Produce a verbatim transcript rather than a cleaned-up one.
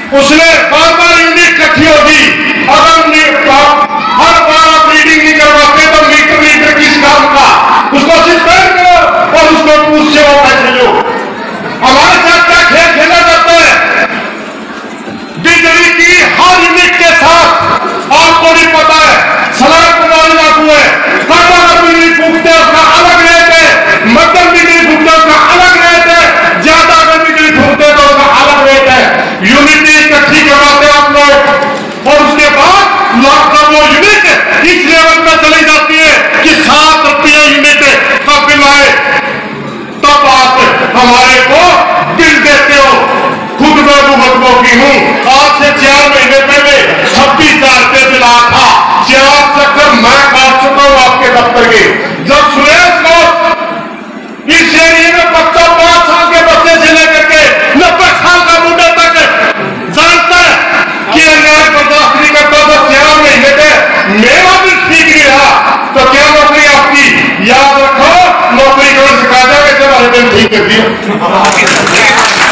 उसने बार बार यूनिट इकट्ठी होगी। अगर हर बार आप रीडिंग नहीं करवाते तो मीटर मीटर किस काम का, उसको सस्पेंड करो और उसको पूछ से वो पैसे लो। हमारे साथ क्या खेल खेला जाता है? बिजली की हर यूनिट के साथ आपको भी पता है सलाह प्रणाली लागू है। कम अगर बिजली फूकते उसका अलग रेट है, मध्यम बिजली फूकते उसका अलग रेट है, ज्यादा अगर बिजली फूकते तो उसका अलग रेट है। यूनिट इकट्ठी करवाते आप लोग और उसके बाद लॉकडाउन वो यूनिट इस लेवल पर चली जाती है कि सात रुपये यूनिट का बिल आए, तब आप हमारे को बिल देते हो। खुद मैं भुगतभोगी हूं। आज से चार महीने पहले छब्बीस हजार रुपये बिल आया था। चार चक्कर मैं काट चुका हूं आपके दफ्तर के। जब सुरेश को इस एरिया में बच्चा पांच साल के बच्चे से लेकर के नब्बे साल का बूढ़ा तक जानता है कि अन्याय बर्दाश्त नहीं करता, तो चार महीने में मेरा भी ठीक नहीं रहा तो क्या नौकरी आपकी? याद रखो, नौकरी कौन सिखा देगा जब हमारे दिन ठीक कर दिया।